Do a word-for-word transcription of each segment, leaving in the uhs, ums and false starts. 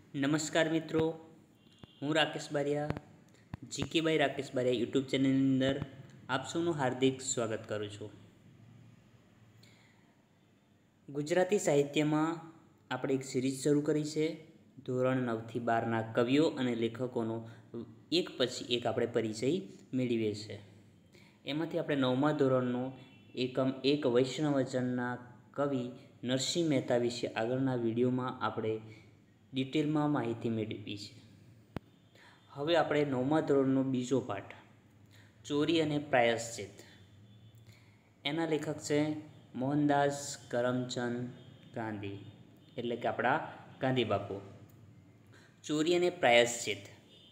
નમસ્કાર મિત્રો, હું Rakesh Bariya, GK by Rakesh Bariya YouTube ચેનલની અંદર આપ સૌનું હાર્દિક સ્વાગત કરું છું. ગુજરાતી સાહિત્યમાં આપણે એક સિરીઝ શરૂ કરી છે. ધોરણ નવથી બારના કવિઓ અને લેખકોનો એક પછી એક આપણે પરિચય મેળવીએ છીએ. એમાંથી આપણે નવમા ધોરણનો એકમ એક વૈષ્ણવજનના કવિ નરસિંહ મહેતા વિશે આગળના વિડીયોમાં આપણે ડિટેલમાં માહિતી મેળવી છે. હવે આપણે નવમા ધોરણનો બીજો પાઠ ચોરી અને પ્રાયશ્ચિત, એના લેખક છે મોહનદાસ કરમચંદ ગાંધી, એટલે કે આપણા ગાંધી બાપુ. ચોરી અને પ્રાયશ્ચિત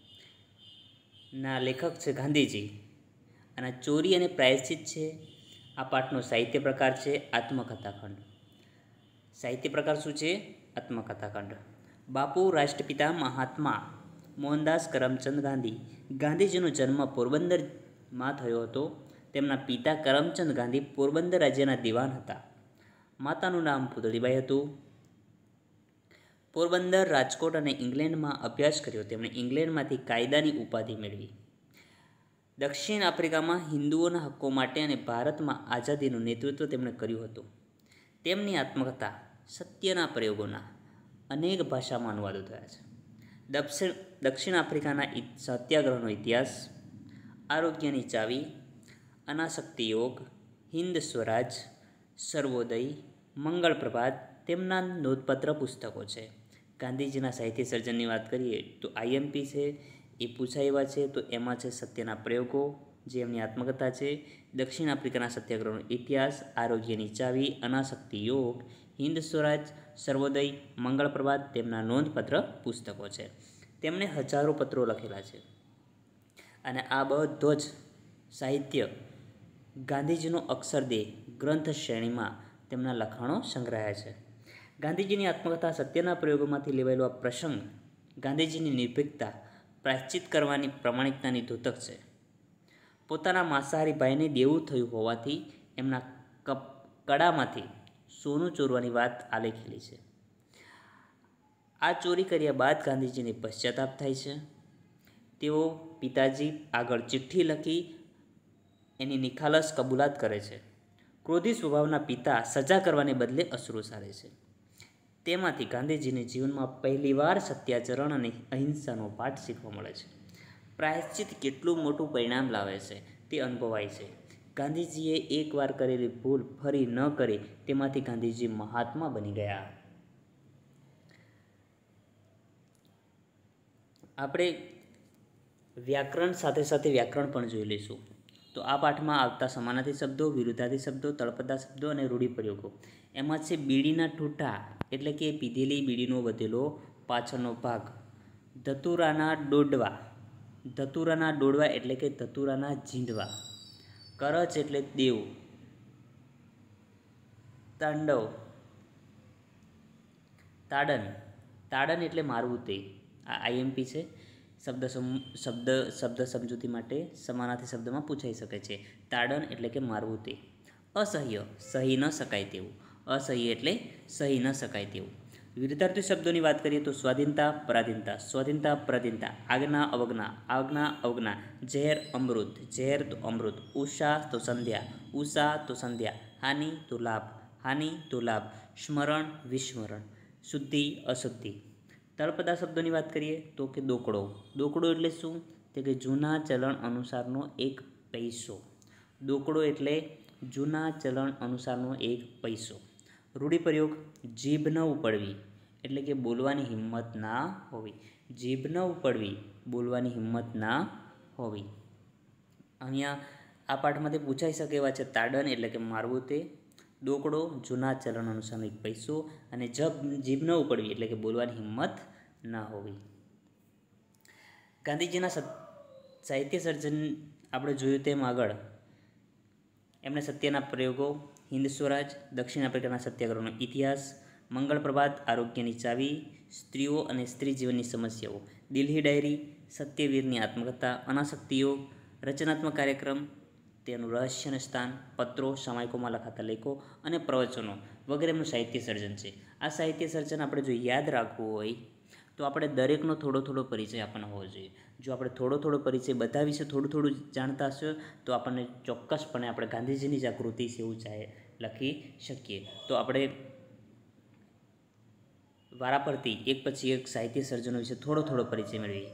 ના લેખક છે ગાંધીજી, અને ચોરી અને પ્રાયશ્ચિત છે આ પાઠનો સાહિત્ય પ્રકાર છે આત્મકથાખંડ. સાહિત્ય પ્રકાર શું છે? આત્મકથાખંડ. બાપુ રાષ્ટ્રપિતા મહાત્મા મોહનદાસ કરમચંદ ગાંધી. ગાંધીજીનો જન્મ પોરબંદરમાં થયો હતો. તેમના પિતા કરમચંદ ગાંધી પોરબંદર રાજ્યના દિવાન હતા. માતાનું નામ પુતળીબાઈ હતું. પોરબંદર, રાજકોટ અને ઇંગ્લેન્ડમાં અભ્યાસ કર્યો. તેમણે ઇંગ્લેન્ડમાંથી કાયદાની ઉપાધિ મેળવી. દક્ષિણ આફ્રિકામાં હિન્દુઓના હક્કો માટે અને ભારતમાં આઝાદીનું નેતૃત્વ તેમણે કર્યું હતું. તેમની આત્મકથા સત્યના પ્રયોગોના અનેક ભાષામાં અનુવાદો થયા છે. દક્ષિણ દક્ષિણ આફ્રિકાના સત્યાગ્રહનો ઇતિહાસ, આરોગ્યની ચાવી, અનાસક્તિ યોગ, હિન્દ સ્વરાજ, સર્વોદય, મંગળ પ્રભાત તેમના નોંધપાત્ર પુસ્તકો છે. ગાંધીજીના સાહિત્ય સર્જનની વાત કરીએ તો આઈએમપી છે એ પૂછાય એવા છે. તો એમાં છે સત્યના પ્રયોગો, જે એમની આત્મકથા છે, દક્ષિણ આફ્રિકાના સત્યાગ્રહનો ઇતિહાસ, આરોગ્યની ચાવી, અનાસક્તિ યોગ, હિન્દ સ્વરાજ, સર્વોદય, મંગળ પ્રભાત તેમના નોંધપાત્ર પુસ્તકો છે. તેમણે હજારો પત્રો લખેલા છે, અને આ બધો જ સાહિત્ય ગાંધીજીનો અક્ષરદેહ ગ્રંથ શ્રેણીમાં તેમના લખાણો સંગ્રહાયા છે. ગાંધીજીની આત્મકથા સત્યના પ્રયોગોમાંથી લેવાયેલો આ પ્રસંગ ગાંધીજીની નિર્ભીકતા, પ્રાયશ્ચિત કરવાની પ્રમાણિકતાની દ્યોતક છે. પોતાના માંસાહારી ભાઈને દેવું થયું હોવાથી એમના કપ કડામાંથી સોનું ચોરવાની વાત આલેખેલી છે. આ ચોરી કર્યા બાદ ગાંધીજીને પશ્ચાતાપ થાય છે. તેઓ પિતાજી આગળ ચિઠ્ઠી લખી એની નિખાલસ કબૂલાત કરે છે. ક્રોધી સ્વભાવના પિતા સજા કરવાને બદલે અશ્રુ સારે છે. તેમાંથી ગાંધીજીને જીવનમાં પહેલીવાર સત્યાચરણ અને અહિંસાનો પાઠ શીખવા મળે છે. પ્રાયશ્ચિત કેટલું મોટું પરિણામ લાવે છે તે અનુભવાય છે. ગાંધીજીએ એકવાર કરેલી ભૂલ ફરી ન કરે, તેમાંથી ગાંધીજી મહાત્મા બની ગયા. આપણે વ્યાકરણ સાથે સાથે વ્યાકરણ પણ જોઈ લઈશું. તો આ પાઠમાં આવતા સમાનાર્થી શબ્દો, વિરુદ્ધાર્થી શબ્દો, તળપદા શબ્દો અને રૂઢિપ્રયોગો. એમાં છે બીડીના ઠૂઠા, એટલે કે પીધેલી બીડીનો વધેલો પાછળનો ભાગ. ધતુરાના ડોડવા, ધતુરાના ડોડવા એટલે કે ધતુરાના ઝીંડવા. કરચ એટલે દેવ. તાંડવ, તાડન, તાડન એટલે મારવું તે. આ આઈએમપી છે. શબ્દ શબ્દ શબ્દ સમજૂતી માટે સમાનાર્થી શબ્દમાં પૂછાઈ શકે છે. તાડન એટલે કે મારવું તે. અસહ્ય, સહી ન શકાય તેવું. અસહ્ય એટલે સહી ન શકાય તેવું. વિરુદ્ધાર્થી શબ્દોની વાત કરીએ તો સ્વાધીનતા, પરાધીનતા, સ્વાધીનતા, પરાધીનતા. આજ્ઞા, અવજ્ઞા, આજ્ઞા, અવજ્ઞા. ઝેર, અમૃત, ઝેર તો અમૃત. ઉષા તો સંધ્યા, ઉષા તો સંધ્યા. હાનિ તો લાભ, હાનિ તો લાભ. સ્મરણ, વિસ્મરણ. શુદ્ધિ, અશુદ્ધિ. તળપદા શબ્દોની વાત કરીએ તો કે દોકડો. દોકડો એટલે શું? તે કે જૂના ચલણ અનુસારનો એક પૈસો. દોકડો એટલે જૂના ચલણ અનુસારનો એક પૈસો. રૂઢિપ્રયોગ, જીભ ન ઉપડવી, એટલે કે બોલવાની હિંમત ના હોવી. જીભ ન ઉપડવી, બોલવાની હિંમત ના હોવી. અહીંયા આ પાઠમાંથી પૂછાઈ શકે એવા છે તાડન એટલે કે મારવું તે, દોકડો જૂના ચલણ અનુસારનો એક પૈસો, અને જબ જીભ ન ઉપડવી એટલે કે બોલવાની હિંમત ના હોવી. ગાંધીજીના સાહિત્ય સર્જન આપણે જોયું તેમ આગળ એમણે સત્યના પ્રયોગો, હિન્દ સ્વરાજ, દક્ષિણ આફ્રિકાના સત્યાગ્રહનો ઇતિહાસ, મંગળ પ્રભાત, આરોગ્યની ચાવી, સ્ત્રીઓ અને સ્ત્રી જીવનની સમસ્યાઓ, દિલ્હી ડાયરી, સત્યવીરની આત્મકથા, અનાસક્તિ યોગ, રચનાત્મક કાર્યક્રમ, તેનું રહસ્ય અને સ્થાન, પત્રો, સામાયિકોમાં લખાતા લેખો અને પ્રવચનો વગેરેનું સાહિત્ય સર્જન છે. આ સાહિત્ય સર્જન આપણે જો યાદ રાખવું હોય તો આપણે દરેકનો થોડો થોડો પરિચય આપણને હોવો જોઈએ. જો આપણે થોડો થોડો પરિચય બધા વિશે થોડું થોડું જાણતા હશો તો આપણને ચોક્કસપણે આપણે ગાંધીજીની જે કૃતિ છે એવું ચાહે લખી શકીએ. તો આપણે વારાફરતી એક પછી એક સાહિત્ય સર્જનો વિશે થોડો થોડો પરિચય મેળવીએ.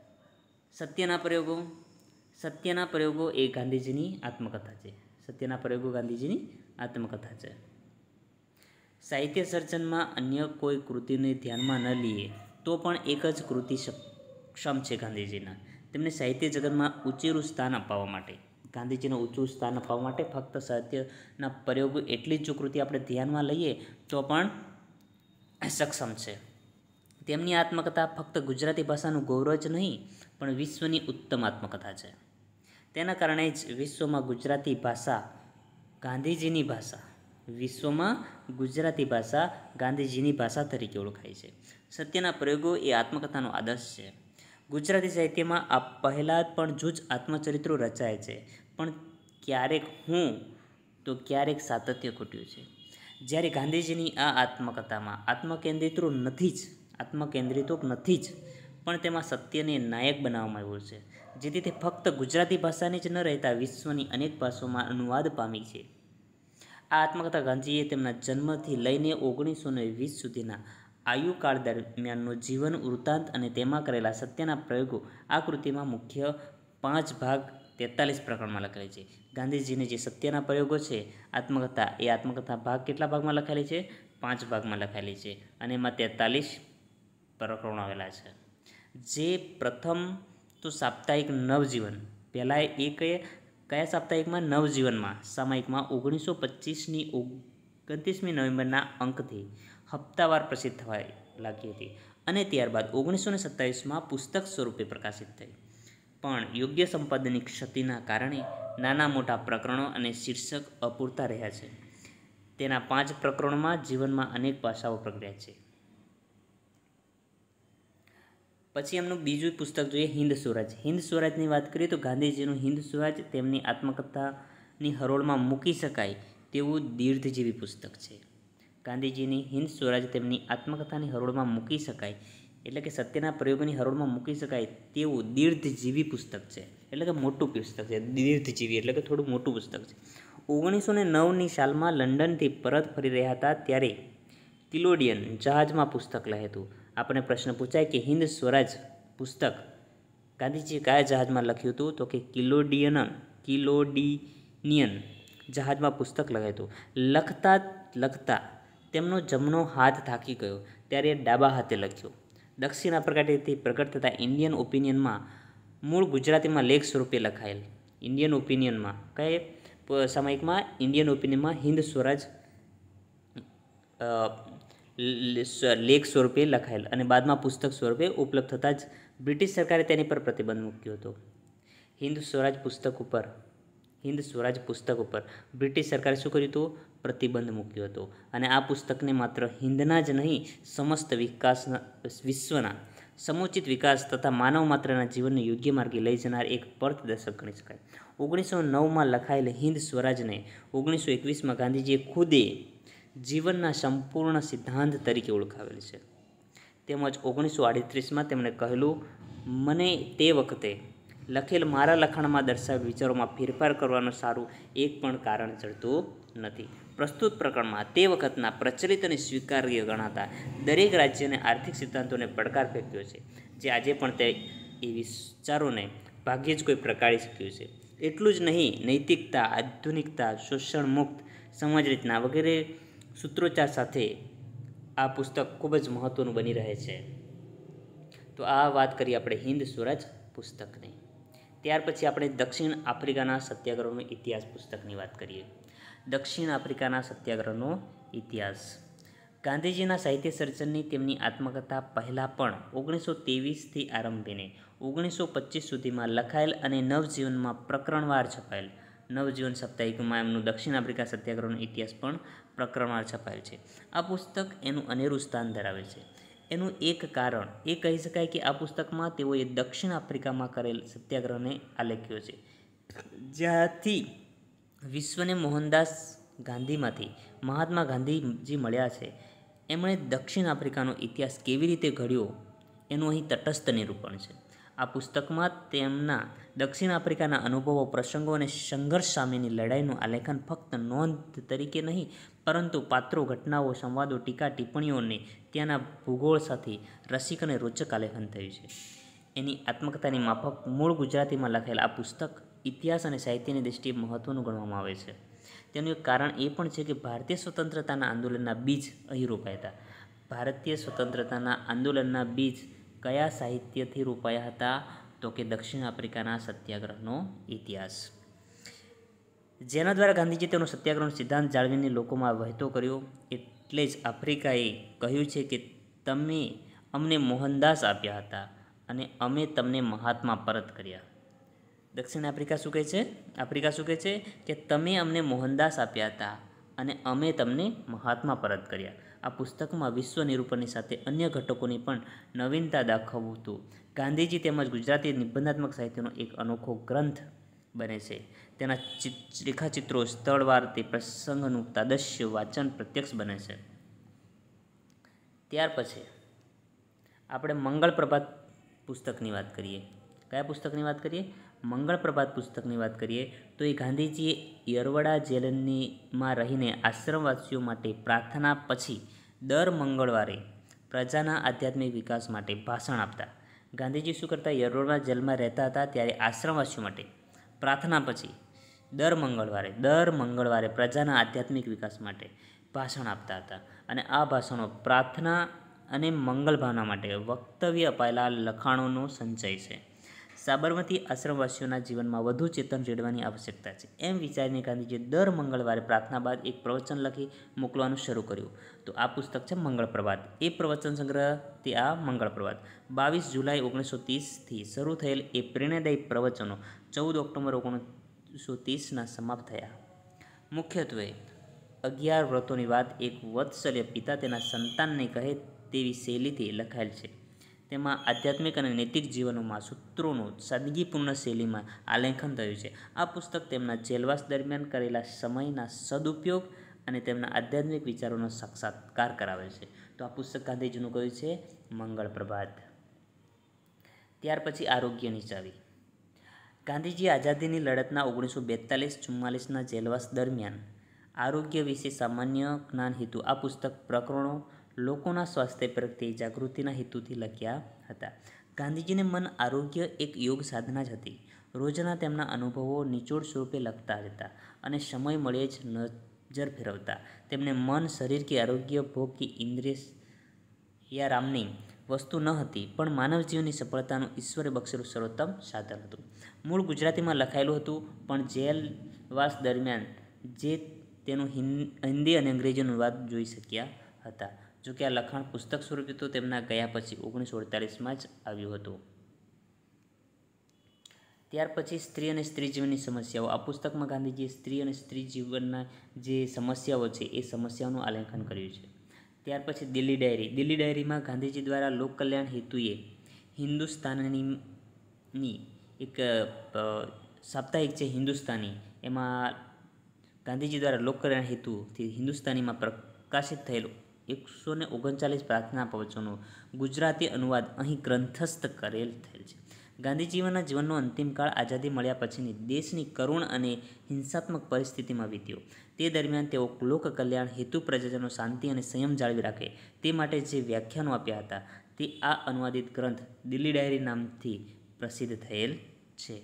સત્યના પ્રયોગો. સત્યના પ્રયોગો એ ગાંધીજીની આત્મકથા છે. સત્યના પ્રયોગો ગાંધીજીની આત્મકથા છે. સાહિત્ય સર્જનમાં અન્ય કોઈ કૃતિને ધ્યાનમાં ન લઈએ તો પણ એક જ કૃતિ સક્ષમ છે ગાંધીજીના. તેમને સાહિત્ય જગતમાં ઊંચેરું સ્થાન અપાવવા માટે ગાંધીજીને ઊંચું સ્થાન અપાવવા માટે ફક્ત સાહિત્યના પ્રયોગો એટલી જ જો કૃતિ આપણે ધ્યાનમાં લઈએ તો પણ સક્ષમ છે. તેમની આત્મકથા ફક્ત ગુજરાતી ભાષાનું ગૌરવ જ નહીં પણ વિશ્વની ઉત્તમ આત્મકથા છે. તેના કારણે જ વિશ્વમાં ગુજરાતી ભાષા ગાંધીજીની ભાષા વિશ્વમાં ગુજરાતી ભાષા ગાંધીજીની ભાષા તરીકે ઓળખાય છે. સત્યના પ્રયોગો એ આત્મકથાનો આદર્શ છે. ગુજરાતી સાહિત્યમાં આ પહેલાં પણ જૂજ આત્મચરિત્રો રચાય છે પણ ક્યારેક હું તો ક્યારેક સાતત્ય ખૂટ્યું છે. જ્યારે ગાંધીજીની આ આત્મકથામાં આત્મકેન્દ્રિતો નથી જ આત્મકેન્દ્રિતો નથી જ પણ તેમાં સત્યને નાયક બનાવવામાં આવ્યું છે, જેથી તે ફક્ત ગુજરાતી ભાષાની જ ન રહેતા વિશ્વની અનેક ભાષાઓમાં અનુવાદ પામી છે. આ આત્મકથા ગાંધીજીએ તેમના જન્મથી લઈને ઓગણીસો ને વીસ સુધીના આયુકાળ દરમિયાનનો જીવન વૃત્તાંત અને તેમાં કરેલા સત્યના પ્રયોગો આ કૃતિમાં મુખ્ય પાંચ ભાગ તેતાલીસ પ્રકરણમાં લખેલી છે. ગાંધીજીને જે સત્યના પ્રયોગો છે આત્મકથા એ આત્મકથા ભાગ કેટલા ભાગમાં લખાયેલી છે? પાંચ ભાગમાં લખાયેલી છે અને એમાં તેતાલીસ પ્રકરણો આવેલા છે. જે પ્રથમ તો સાપ્તાહિક નવજીવન પહેલાં એ કયા કયા સાપ્તાહિકમાં નવજીવનમાં સામાયિકમાં ઓગણીસો પચીસની ઓગણત્રીસમી નવેમ્બરના અંકથી હપ્તાવાર પ્રસિદ્ધ થવા લાગી હતી અને ત્યારબાદ ઓગણીસો ને સત્તાવીસમાં પુસ્તક સ્વરૂપે પ્રકાશિત થઈ. પણ યોગ્ય સંપાદનની ક્ષતિના કારણે નાના મોટા પ્રકરણો અને શીર્ષક અપૂરતા રહ્યા છે. તેના પાંચ પ્રકરણોમાં જીવનમાં અનેક પાસાઓ પ્રગટ્યા છે. પછી એમનું બીજું પુસ્તક જોઈએ હિન્દ સ્વરાજ. હિન્દ સ્વરાજની વાત કરીએ તો ગાંધીજીનું હિન્દ સ્વરાજ તેમની આત્મકથાની હરોળમાં મૂકી શકાય તેવું દીર્ઘજીવી પુસ્તક છે. ગાંધીજીની હિન્દ સ્વરાજ તેમની આત્મકથાની હરોળમાં મૂકી શકાય એટલે કે સત્યના પ્રયોગોની હરોળમાં મૂકી શકાય તેવું દીર્ઘજીવી પુસ્તક છે. એટલે કે મોટું પુસ્તક છે. દીર્ઘજીવી એટલે કે થોડું મોટું પુસ્તક છે. ઓગણીસો ને નવની સાલમાં લંડનથી પરત ફરી રહ્યા હતા ત્યારે કિલોડિયન જહાજમાં પુસ્તક લખ્યું હતું. આપણને પ્રશ્ન પૂછાય કે હિન્દ સ્વરાજ પુસ્તક ગાંધીજીએ કયા જહાજમાં લખ્યું હતું? તો કે કિલોડિયન કિલોડિનિયન જહાજમાં પુસ્તક લખ્યું હતું. લખતા લખતા તેમનો જમણો હાથ થાકી ગયો ત્યારે ડાબા હાથે લખ્યો. દક્ષિણ આફ્રિકાથી પ્રગટ થતા ઇન્ડિયન ઓપિનિયનમાં મૂળ ગુજરાતીમાં લેખ સ્વરૂપે લખાયેલ. ઇન્ડિયન ઓપિનિયનમાં કયા સામાયિકમાં? ઇન્ડિયન ઓપિનિયનમાં હિન્દ સ્વરાજ લેખ સ્વરૂપે લખાયેલ અને બાદમાં પુસ્તક સ્વરૂપે ઉપલબ્ધ થતાં જ બ્રિટિશ સરકારે તેની પર પ્રતિબંધ મૂક્યો હતો. હિન્દ સ્વરાજ પુસ્તક ઉપર હિન્દ સ્વરાજ પુસ્તક ઉપર બ્રિટિશ સરકારે શું કર્યું હતું? પ્રતિબંધ મૂક્યો હતો અને આ પુસ્તકને માત્ર હિન્દના જ નહીં સમસ્ત વિકાસના વિશ્વના સમુચિત વિકાસ તથા માનવ માત્રના જીવનને યોગ્ય માર્ગે લઈ જનાર એક પથદર્શક ગણી શકાય. ઓગણીસો નવમાં લખાયેલ હિન્દ સ્વરાજને ઓગણીસો એકવીસમાં ગાંધીજીએ ખુદે જીવનના સંપૂર્ણ સિદ્ધાંત તરીકે ઓળખાવેલ છે. તેમજ ઓગણીસો આડત્રીસમાં તેમણે કહેલું, મને તે વખતે લખેલ મારા લખાણમાં દર્શાવેલ વિચારોમાં ફેરફાર કરવાનું સારું એક પણ કારણ જડતું નથી. પ્રસ્તુત પ્રકરણમાં તે વખતના પ્રચલિત અને સ્વીકાર્ય ગણાતા દરેક રાજ્યને આર્થિક સિદ્ધાંતોને પડકાર ફેંક્યો છે, જે આજે પણ તે એ વિચારોને ભાગ્યે જ કોઈ પ્રકારી શક્યું છે. એટલું જ નહીં, નૈતિકતા, આધુનિકતા, શોષણ મુક્ત સમાજ રચના વગેરે સૂત્રોચ્ચાર સાથે આ પુસ્તક ખૂબ જ મહત્ત્વનું બની રહે છે. તો આ વાત કરી આપણે હિન્દ સ્વરાજ પુસ્તકની. ત્યાર પછી આપણે દક્ષિણ આફ્રિકાના સત્યાગ્રહનો ઇતિહાસ પુસ્તકની વાત કરીએ. દક્ષિણ આફ્રિકાના સત્યાગ્રહનો ઇતિહાસ. ગાંધીજીના સાહિત્ય સર્જનની તેમની આત્મકથા પહેલાં પણ ઓગણીસો ત્રેવીસથી આરંભીને ઓગણીસો પચીસ સુધીમાં લખાયેલ અને નવજીવનમાં પ્રકરણવાર છપાયેલ. નવજીવન સાપ્તાહિકમાં એમનું દક્ષિણ આફ્રિકા સત્યાગ્રહનો ઇતિહાસ પણ પ્રકરણવાર છપાયેલ છે. આ પુસ્તક એનું અનેરું સ્થાન ધરાવે છે. એનું એક કારણ એ કહી શકાય કે આ પુસ્તકમાં તેઓએ દક્ષિણ આફ્રિકામાં કરેલ સત્યાગ્રહને આલેખ્યો છે, જ્યાંથી વિશ્વને મોહનદાસ ગાંધીમાંથી મહાત્મા ગાંધીજી મળ્યા છે. એમણે દક્ષિણ આફ્રિકાનો ઇતિહાસ કેવી રીતે ઘડ્યો એનું અહીં તટસ્થ નિરૂપણ છે. આ પુસ્તકમાં તેમના દક્ષિણ આફ્રિકાના અનુભવો, પ્રસંગો અને સંઘર્ષ સામેની લડાઈનું આલેખન ફક્ત નોંધ તરીકે નહીં, પરંતુ પાત્રો, ઘટનાઓ, સંવાદો, ટીકા, ટિપ્પણીઓ અને ત્યાંના ભૂગોળ સાથે રસિક અને રોચક આલેખન થયું છે. એની આત્મકથાની માફક મૂળ ગુજરાતીમાં લખાયેલ આ પુસ્તક ઇતિહાસ અને સાહિત્યની દૃષ્ટિએ મહત્ત્વનું ગણવામાં આવે છે. તેનું એક કારણ એ પણ છે કે ભારતીય સ્વતંત્રતાના આંદોલનના બીજ અહીં રોપાયા હતા. ભારતીય સ્વતંત્રતાના આંદોલનના બીજ કયા સાહિત્યથી રોપાયા હતા? તો કે દક્ષિણ આફ્રિકાના સત્યાગ્રહનો ઇતિહાસ, જેના દ્વારા ગાંધીજી તેનો સત્યાગ્રહનો સિદ્ધાંત જાળવીને લોકોમાં વહેતો કર્યો. એટલે જ આફ્રિકાએ કહ્યું છે કે તમે અમને મોહનદાસ આપ્યા હતા અને અમે તમને મહાત્મા પરત કર્યા. દક્ષિણ આફ્રિકા શું કહે છે? આફ્રિકા શું કહે છે? કે તમે અમને મોહનદાસ આપ્યા હતા અને અમે તમને મહાત્મા પરત કર્યા. આ પુસ્તકમાં વિશ્વ નિરૂપણની સાથે અન્ય ઘટકોની પણ નવીનતા દાખવતું ગાંધીજી તેમજ ગુજરાતી નિબંધાત્મક સાહિત્યનો એક અનોખો ગ્રંથ બને છે. તેના રેખાચિત્રો, સ્થળવાર તે પ્રસંગનું તાદશ્ય વાચન પ્રત્યક્ષ બને છે. ત્યાર પછી આપણે મંગળ પ્રભાત પુસ્તકની વાત કરીએ. કયા પુસ્તકની વાત કરીએ? મંગળ પ્રભાત પુસ્તકની વાત કરીએ તો એ ગાંધીજીએ યરવડા જેલનીમાં રહીને આશ્રમવાસીઓ માટે પ્રાર્થના પછી દર મંગળવારે પ્રજાના આધ્યાત્મિક વિકાસ માટે ભાષણ આપતા. ગાંધીજી શું કરતા? યરવડા જેલમાં રહેતા હતા ત્યારે આશ્રમવાસીઓ માટે પ્રાર્થના પછી દર મંગળવારે દર મંગળવારે પ્રજાના આધ્યાત્મિક વિકાસ માટે ભાષણ આપતા હતા. અને આ ભાષણો પ્રાર્થના અને મંગલ ભાવના માટે વક્તવ્ય અપાયેલા લખાણોનો સંચય છે. સાબરમતી આશ્રમવાસીઓના જીવનમાં વધુ ચેતન રેડવાની આવશ્યકતા છે એમ વિચારીને ગાંધીજીએ દર મંગળવારે પ્રાર્થના બાદ એક પ્રવચન લખી મોકલવાનું શરૂ કર્યું. તો આ પુસ્તક છે મંગળ પ્રભાત. એ પ્રવચન સંગ્રહ તે આ મંગળ પ્રભાત. બાવીસ જુલાઈ ઓગણીસો ત્રીસથી શરૂ થયેલ એ પ્રેરણાદાયી પ્રવચનો ચૌદ ઓક્ટોબર ઓગણીસો ત્રીસના સમાપ્ત થયા. મુખ્યત્વે અગિયાર વ્રતોની વાત એક વત્સલ્ય પિતા તેના સંતાનને કહે તેવી શૈલીથી લખાયેલ છે. તેમાં આધ્યાત્મિક અને નૈતિક જીવનોમાં સૂત્રોનું સાદગીપૂર્ણ શૈલીમાં આલેખન થયું છે. આ પુસ્તક તેમના જેલવાસ દરમિયાન કરેલા સમયના સદુપયોગ અને તેમના આધ્યાત્મિક વિચારોનો સાક્ષાત્કાર કરાવે છે. તો આ પુસ્તક ગાંધીજીનું કયું છે? મંગળ પ્રભાત. ત્યાર પછી આરોગ્યની ચાવી. ગાંધીજી આઝાદીની લડતના ઓગણીસો બેતાલીસ ચુમ્માલીસના જેલવાસ દરમિયાન આરોગ્ય વિશે સામાન્ય જ્ઞાન હેતુ આ પુસ્તક પ્રકરણો લોકોના સ્વાસ્થ્ય પ્રત્યે જાગૃતિના હેતુથી લખ્યા હતા. ગાંધીજીને મન આરોગ્ય એક યોગ સાધના જ હતી. રોજના તેમના અનુભવો નિચોડ સ્વરૂપે લખતા હતા અને સમય મળે જ નજર ફેરવતા. તેમને મન, શરીર કે આરોગ્ય ભોગ કે ઇન્દ્રિયારામની વસ્તુ ન હતી, પણ માનવ જીવનની સફળતાનું ઈશ્વરે બક્ષેલું સર્વોત્તમ સાધન હતું. મૂળ ગુજરાતીમાં લખાયેલું હતું, પણ જેલવાસ દરમિયાન જે તેનું હિન્દી અને અંગ્રેજી અનુવાદ જોઈ શક્યા હતા. જો કે આ લખાણ પુસ્તક સ્વરૂપે તો તેમના ગયા પછી ઓગણીસો અડતાલીસમાં જ આવ્યું હતું. ત્યાર પછી સ્ત્રી અને સ્ત્રી જીવનની સમસ્યાઓ. આ પુસ્તકમાં ગાંધીજીએ સ્ત્રી અને સ્ત્રી જીવનના જે સમસ્યાઓ છે એ સમસ્યાઓનું આલેખન કર્યું છે. ત્યાર પછી દિલ્હી ડાયરી. દિલ્હી ડાયરીમાં ગાંધીજી દ્વારા લોકકલ્યાણ હેતુએ હિન્દુસ્તાનીની એક સાપ્તાહિક છે હિન્દુસ્તાની, એમાં ગાંધીજી દ્વારા લોકકલ્યાણ હેતુથી હિન્દુસ્તાનીમાં પ્રકાશિત થયેલું એકસો ને ઓગણચાલીસ પ્રાર્થના પ્રવચનો ગુજરાતી અનુવાદ અહીં ગ્રંથસ્થ કરેલ થયેલ છે. ગાંધીજીના જીવનનો અંતિમ કાળ આઝાદી મળ્યા પછીની દેશની કરુણ અને હિંસાત્મક પરિસ્થિતિમાં વીત્યો. તે દરમિયાન તેઓ લોક કલ્યાણ હેતુ પ્રજાજનો શાંતિ અને સંયમ જાળવી રાખે તે માટે જે વ્યાખ્યાનો આપ્યા હતા તે આ અનુવાદિત ગ્રંથ દિલ્હી ડાયરી નામથી પ્રસિદ્ધ થયેલ છે.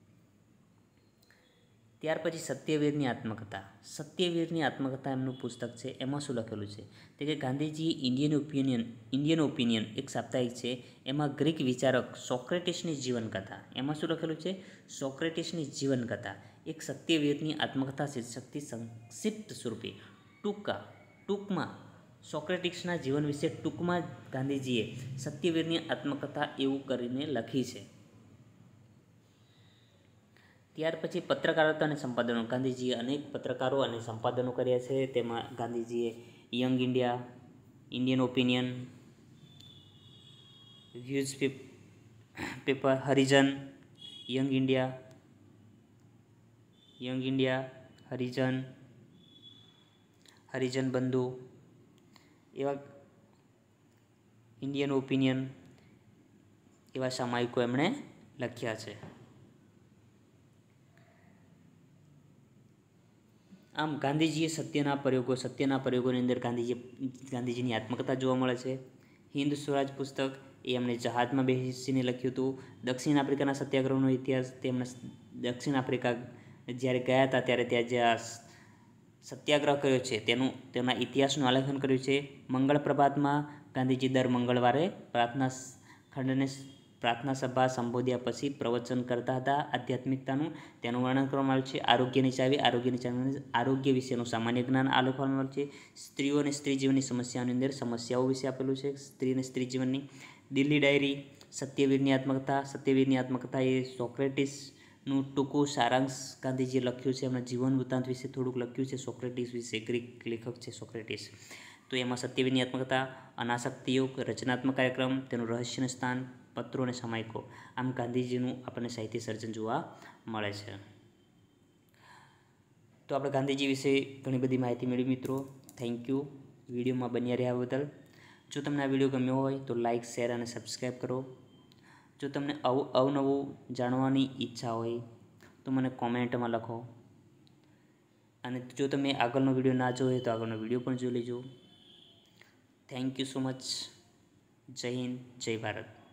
ત્યાર પછી સત્યવીરની આત્મકથા. સત્યવીરની આત્મકથા એમનું પુસ્તક છે. એમાં શું લખેલું છે તે કે Gandhiji Indian Opinion Indian Opinion એક સાપ્તાહિક છે. એમાં ગ્રીક વિચારક સોક્રેટિસની જીવનકથા. એમાં શું લખેલું છે? સોક્રેટિસની જીવનકથા એક સત્યવીરની આત્મકથા શીર્ષકથી સંક્ષિપ્ત સ્વરૂપે ટૂંકા ટૂંકમાં સોક્રેટિસના જીવન વિશે ટૂંકમાં ગાંધીજીએ સત્યવીરની આત્મકથા એવું કરીને લખી છે. ત્યાર પછી પત્રકારત્વ અને સંપાદનો. ગાંધીજીએ અનેક પત્રકારો અને સંપાદનો કર્યા છે. તેમાં ગાંધીજીએ Young India, Indian Opinion, views paper, Harijan, Young India, Young India, Harijan, Harijan Bandhu, એવા ઇન્ડિયન ઓપિનિયન, એવા સામાયિકો એમણે લખ્યા છે. આમ ગાંધીજીએ સત્યના પ્રયોગો સત્યના પ્રયોગોની અંદર ગાંધીજી ગાંધીજીની આત્મકથા જોવા મળે છે. હિન્દ સ્વરાજ પુસ્તક એ એમણે જહાજમાં બેસીને લખ્યું હતું. દક્ષિણ આફ્રિકાના સત્યાગ્રહનો ઇતિહાસ તેમણે દક્ષિણ આફ્રિકા જ્યારે ગયા હતા ત્યારે ત્યાં જ્યાં સત્યાગ્રહ કર્યો છે તેનું તેના ઇતિહાસનું આલેખન કર્યું છે. મંગળ પ્રભાતમાં ગાંધીજી દર મંગળવારે પ્રાર્થના ખંડને પ્રાર્થના સભા સંબોધ્યા પછી પ્રવચન કરતા હતા આધ્યાત્મિકતાનું. તેનું વર્ણન કરવામાં આવ્યું છે. આરોગ્યની ચાવી આરોગ્યની ચાવી આરોગ્ય વિશેનું સામાન્ય જ્ઞાન આલેખવામાં આવ્યું છે. સ્ત્રીઓ અને સ્ત્રી જીવનની સમસ્યાઓની અંદર સમસ્યાઓ વિશે આપેલું છે. સ્ત્રી અને સ્ત્રી જીવનની. દિલ્હી ડાયરી, સત્યવીરની આત્મકથા સત્યવીરની આત્મકથા એ સોક્રેટિસનું ટૂંકું સારાંશ ગાંધીજીએ લખ્યું છે. એમના જીવન વૃત્તાંત વિશે થોડુંક લખ્યું છે. સોક્રેટિસ વિશે ગ્રીક લેખક છે સોક્રેટિસ. તો એમાં સત્યવીરની આત્મકથા, અનાસક્તિ યોગ, રચનાત્મક કાર્યક્રમ, તેનું રહસ્યનું સ્થાન, પત્રો અને સામાયિકો. આમ ગાંધીજીનું આપણને સાહિત્ય સર્જન જોવા મળે છે. તો આપણે ગાંધીજી વિશે ઘણી બધી માહિતી મેળવી મિત્રો. થેન્ક યુ વિડીયોમાં બન્યા રહ્યા બદલ. જો તમને આ વિડીયો ગમ્યો હોય તો લાઇક, શેર અને સબસ્ક્રાઈબ કરો. જો તમને અવ અવનવું જાણવાની ઈચ્છા હોય તો મને કોમેન્ટમાં લખો. અને જો તમે આગળનો વિડીયો ના જોયો તો આગળનો વિડીયો પણ જોઈ લેજો. Thank you so much. જય હિન્દ, જય ભારત.